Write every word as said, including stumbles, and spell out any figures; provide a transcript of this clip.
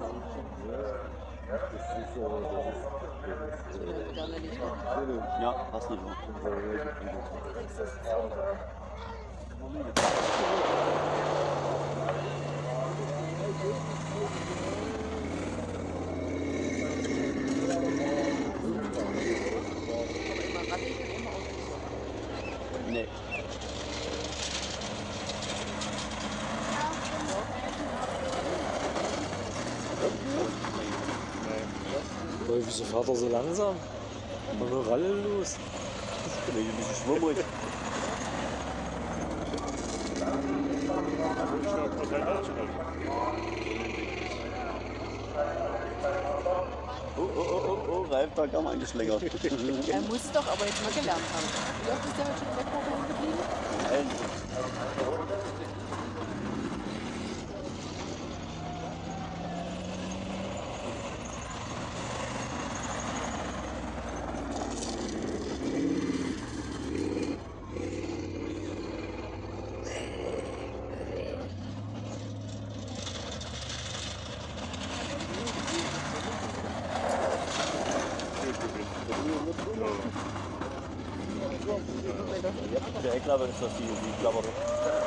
Das ist so, das ist, das ist, Moderne Lichter. äh, Ja, passt nicht. Immer rattig und immer Auto. Nee. Boah, wieso fährt er so langsam? Und nur Ralle los. Ich bin ein bisschen schwummrig. Oh, oh, oh, oh, oh, Ralf, da kam eingeschlängert. Er muss es doch aber jetzt mal gelernt haben. Wie oft ist der heute schon in der Kurve hängen geblieben? Nein. Der Heckklappe ist das die, die Klappe.